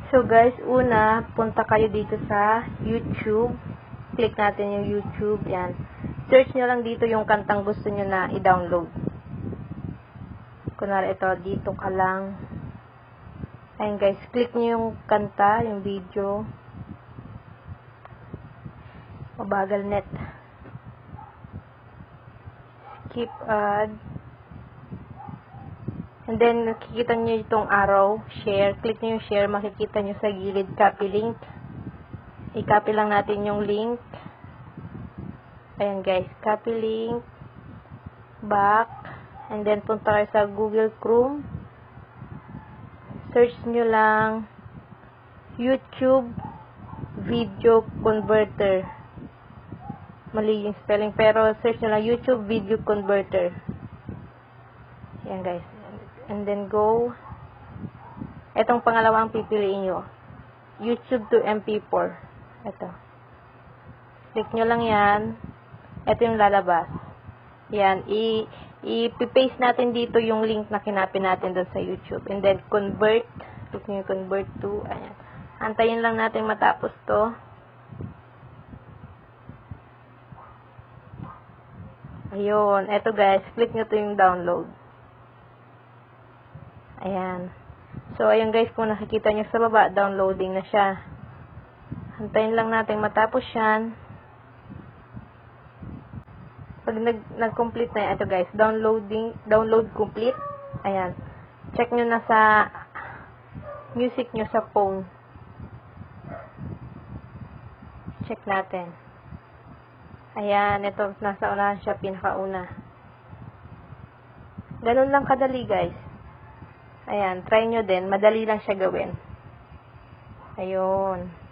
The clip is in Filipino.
So guys, una, punta kayo dito sa YouTube. Click natin yung YouTube. Yan. Search nyo lang dito yung kantang gusto nyo na i-download. Kunwari ito, dito ka lang. Ayan guys, click nyo yung kanta, yung video. Mabagal net. Skip ad. And then, nakikita nyo itong arrow, share. Click nyo yung share, makikita nyo sa gilid, copy link. I-copy lang natin yung link. Ayan guys, copy link. Back. And then, punta kayo sa Google Chrome. Search nyo lang YouTube Video Converter. Mali yung spelling, pero search nyo lang YouTube Video Converter. Ayan guys. And then go. Itong pangalawang pipiliin nyo. YouTube to MP4. Ito. Click nyo lang yan. Ito yung lalabas. Yan. I-paste natin dito yung link na kinapin natin doon sa YouTube. And then convert. Click nyo yung convert to. Ayan. Antayin lang natin matapos to. Ayun. Ito guys. Click nyo to yung download. Ayan. So, ayan guys, kung nakikita nyo sa baba, downloading na siya. Hantayin lang natin matapos yan. Pag nag-complete na yan, ito guys, download complete. Ayan. Check nyo na sa music nyo sa phone. Check natin. Ayan, ito, nasa unahan siya, pinakauna. Ganun lang kadali guys. Ayan, try nyo din. Madali lang siya gawin. Ayun.